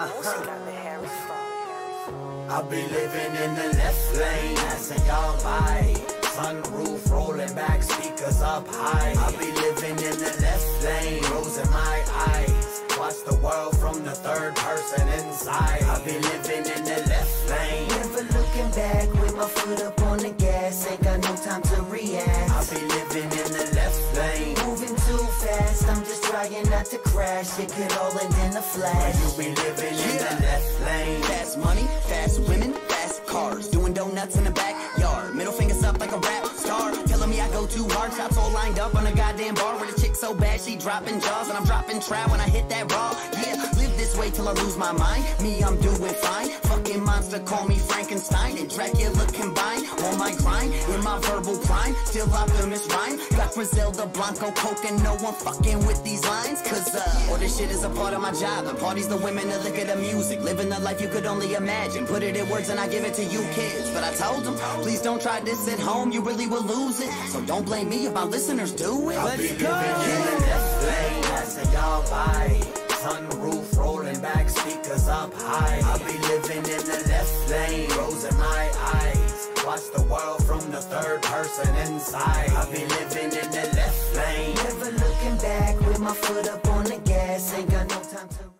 I'll be living in the left lane, passing y'all by. Sunroof rolling back, speakers up high. I'll be living in the left lane, rose in my eyes. Watch the world from the third person inside. I'll be living in the left lane, never looking back with my foot up on the gas. Ain't got no time to react. I'll be living in the left lane, moving too fast. I'm just trying not to crash. It could all end in a flash. You be living in the left lane. Fast money, fast women, fast cars. Doing donuts in the backyard. Middle fingers up like a rap star. Telling me I go too hard. Shots all lined up on a goddamn bar. With a chick so bad she dropping jaws. And I'm dropping trap when I hit that raw. Yeah, live this way till I lose my mind. Me, I'm doing fine. Fucking monster, call me Frankenstein and Dracula combined. On my grind, in my verbal prime. Still optimist rhyme. Got Griselda, Blanco, Coke, and no one fucking with these lines. Cause all this shit is a part of my job. The parties, the women, the liquor, the music. Living the life you could only imagine. Put it in words and I give it to you kids. But I told them, please don't try this at home. You really will lose it. So don't blame me if my listeners do it. I'll be living in the left lane, passing y'all by. Sunroof rolling back, speakers up high. I'll be living in the left lane, rose in my eyes. Watch the world from the third person inside. I'll be living in the left lane, never looking back with my foot up on the gas. Ain't got no time to